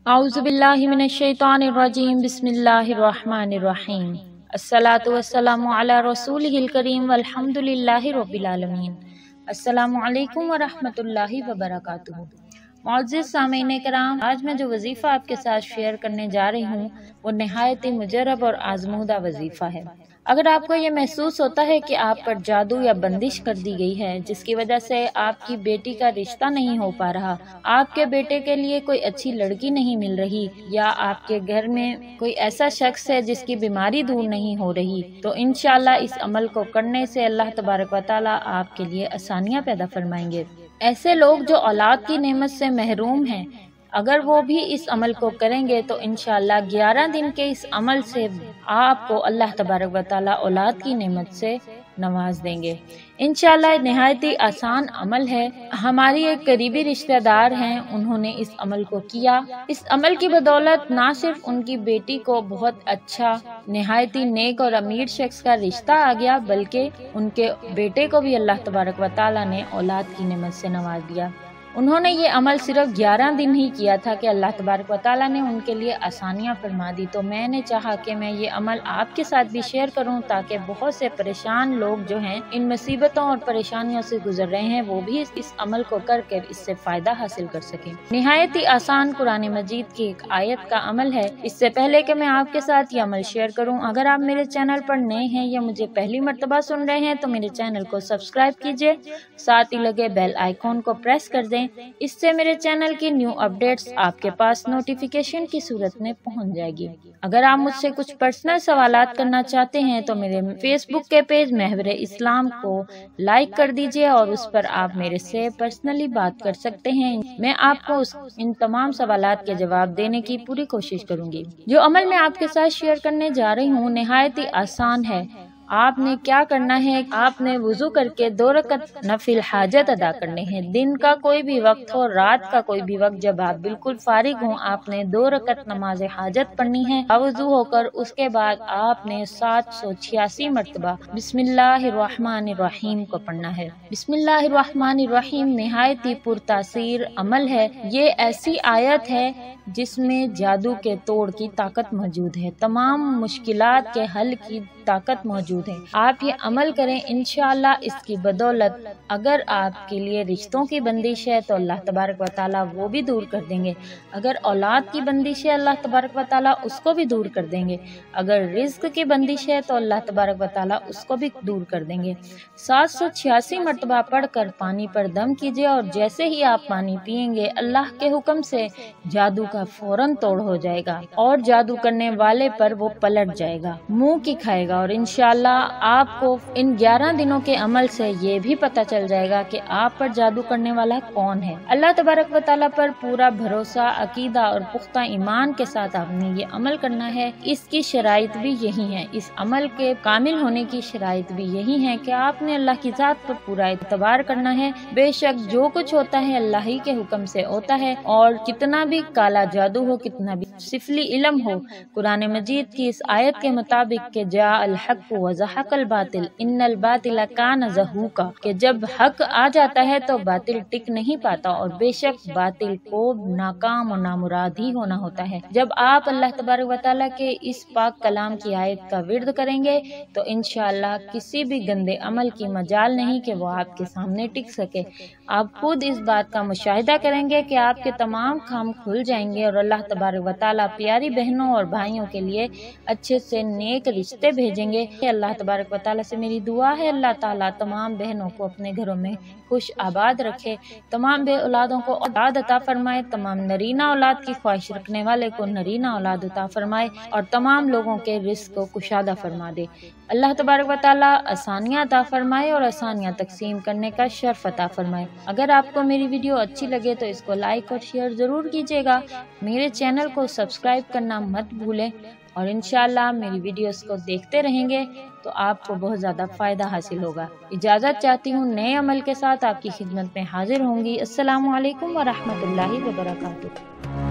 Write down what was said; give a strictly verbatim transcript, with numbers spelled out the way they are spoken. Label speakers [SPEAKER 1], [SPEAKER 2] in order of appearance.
[SPEAKER 1] اعوذ باللہ من الشیطان الرجیم بسم اللہ الرحمن الرحیم الصلاۃ والسلام علی رسولہ الکریم والحمد للہ رب العالمین۔ السلام علیکم ورحمۃ اللہ وبرکاتہ۔ معزز سامعین کرام، آج میں جو وظیفہ آپ کے ساتھ شیئر کرنے جا رہی ہوں وہ نہایت ہی مجرب اور آزمودہ وظیفہ ہے۔ اگر آپ کو یہ محسوس ہوتا ہے کہ آپ پر جادو یا بندش کر دی گئی ہے جس کی وجہ سے آپ کی بیٹی کا رشتہ نہیں ہو پا رہا، آپ کے بیٹے کے لیے کوئی اچھی لڑکی نہیں مل رہی، یا آپ کے گھر میں کوئی ایسا شخص ہے جس کی بیماری دور نہیں ہو رہی، تو انشاءاللہ اس عمل کو کرنے سے اللہ تبارک و تعالیٰ آپ کے لیے آسانیاں پیدا فرمائیں گے۔ ایسے لوگ جو اولاد کی نعمت سے محروم ہیں، اگر وہ بھی اس عمل کو کریں گے تو انشاءاللہ گیارہ دن کے اس عمل سے آپ کو اللہ تبارک و تعالیٰ اولاد کی نعمت سے نواز دیں گے۔ انشاءاللہ نہایت ہی آسان عمل ہے۔ ہماری ایک قریبی رشتہ دار ہیں، انہوں نے اس عمل کو کیا۔ اس عمل کی بدولت نہ صرف ان کی بیٹی کو بہت اچھا نہایت ہی نیک اور امیر شخص کا رشتہ آ گیا، بلکہ ان کے بیٹے کو بھی اللہ تبارک و تعالیٰ نے اولاد کی نعمت سے نواز دیا۔ انہوں نے یہ عمل صرف گیارہ دن ہی کیا تھا کہ اللہ تبارک و تعالیٰ نے ان کے لیے آسانیاں فرما دی، تو میں نے چاہا کہ میں یہ عمل آپ کے ساتھ بھی شیئر کروں تاکہ بہت سے پریشان لوگ جو ہیں ان مصیبتوں اور پریشانیوں سے گزر رہے ہیں وہ بھی اس عمل کو کر کے اس سے فائدہ حاصل کر سکیں۔ نہایت ہی آسان قرآن مجید کی ایک آیت کا عمل ہے۔ اس سے پہلے کہ میں آپ کے ساتھ یہ عمل شیئر کروں، اگر آپ میرے چینل پر نئے ہیں یا مجھے پہلی مرتبہ سن رہے ہیں تو میرے چینل کو سبسکرائب کیجیے، ساتھ ہی لگے بیل آئیکن کو پریس کر دیں، اس سے میرے چینل کی نیو اپڈیٹس آپ کے پاس نوٹیفیکیشن کی صورت میں پہنچ جائے گی۔ اگر آپ مجھ سے کچھ پرسنل سوالات کرنا چاہتے ہیں تو میرے فیس بک کے پیج محور اسلام کو لائک کر دیجئے اور اس پر آپ میرے سے پرسنلی بات کر سکتے ہیں۔ میں آپ کو اس ان تمام سوالات کے جواب دینے کی پوری کوشش کروں گی۔ جو عمل میں آپ کے ساتھ شیئر کرنے جا رہی ہوں نہایت ہی آسان ہے۔ آپ نے کیا کرنا ہے، آپ نے وضو کر کے دو رکعت نفل حاجت ادا کرنے ہیں۔ دن کا کوئی بھی وقت ہو، رات کا کوئی بھی وقت، جب آپ بالکل فارغ ہوں آپ نے دو رکعت نماز حاجت پڑھنی ہے وضو ہو کر۔ اس کے بعد آپ نے سات سو چھیاسی مرتبہ بسم اللہ الرحمن الرحیم کو پڑھنا ہے۔ بسم اللہ الرحمن الرحیم نہایت ہی پرتاثیر عمل ہے۔ یہ ایسی آیت ہے جس میں جادو کے توڑ کی طاقت موجود ہے، تمام مشکلات کے حل کی طاقت موجود ہے۔ آپ یہ عمل کریں، انشاءاللہ اس کی بدولت اگر آپ کے لیے رشتوں کی بندش ہے تو اللہ تبارک و تعالیٰ وہ بھی دور کر دیں گے، اگر اولاد کی بندش ہے اللہ تبارک و تعالیٰ اس کو بھی دور کر دیں گے، اگر رزق کی بندش ہے تو اللہ تبارک و تعالیٰ اس کو بھی دور کر دیں گے۔ سات سو چھیاسی مرتبہ پڑھ کر پانی پر دم کیجیے اور جیسے ہی آپ پانی پئیں گے اللہ کے حکم سے جادو کا فوراً توڑ ہو جائے گا اور جادو کرنے والے پر وہ پلٹ جائے گا، منہ کی کھائے گا، اور انشاءاللہ آپ کو ان گیارہ دنوں کے عمل سے یہ بھی پتہ چل جائے گا کہ آپ پر جادو کرنے والا کون ہے۔ اللہ تبارک و تعالیٰ پر پورا بھروسہ، عقیدہ اور پختہ ایمان کے ساتھ آپ نے یہ عمل کرنا ہے۔ اس کی شرائط بھی یہی ہیں، اس عمل کے کامل ہونے کی شرائط بھی یہی ہیں کہ آپ نے اللہ کی ذات پر پورا اعتبار کرنا ہے۔ بے شک جو کچھ ہوتا ہے اللہ ہی کے حکم سے ہوتا ہے، اور کتنا بھی کالا جادو ہو، کتنا بھی سفلی علم ہو، قرآن مجید کی اس آیت کے مطابق کہ جاء الحق وزحق الباطل ان الباطل کان زہوقا، کہ جب حق آ جاتا ہے تو باطل ٹک نہیں پاتا، اور بے شک باطل کو ناکام و نامراد ہی ہونا ہوتا ہے۔ جب آپ اللہ تبارک و تعالیٰ کے اس پاک کلام کی آیت کا ورد کریں گے تو انشاءاللہ کسی بھی گندے عمل کی مجال نہیں کہ وہ آپ کے سامنے ٹک سکے۔ آپ خود اس بات کا مشاہدہ کریں گے کہ آپ کے تمام کام کھل جائیں گے اور اللہ تبارک و تعالیٰ پیاری بہنوں اور بھائیوں کے لیے اچھے سے نیک رشتے بھیجیں گے۔ اللہ تبارک و تعالیٰ سے میری دعا ہے اللہ تعالیٰ تمام بہنوں کو اپنے گھروں میں خوش آباد رکھے، تمام بے اولادوں کو اولاد عطا فرمائے، تمام نرینہ اولاد کی خواہش رکھنے والے کو نرینہ اولاد عطا فرمائے، اور تمام لوگوں کے رزق کو کشادہ فرما دے۔ اللہ تبارک و تعالیٰ آسانیاں عطا فرمائے اور آسانیاں تقسیم کرنے کا شرف عطا فرمائے۔ اگر آپ کو میری ویڈیو اچھی لگے تو اس کو لائک اور شیئر ضرور کیجیے گا، میرے چینل کو سبسکرائب کرنا مت بھولیں، اور انشاءاللہ میری ویڈیوز کو دیکھتے رہیں گے تو آپ کو بہت زیادہ فائدہ حاصل ہوگا۔ اجازت چاہتی ہوں، نئے عمل کے ساتھ آپ کی خدمت میں حاضر ہوں گی۔ السلام علیکم ورحمۃ اللہ وبرکاتہ۔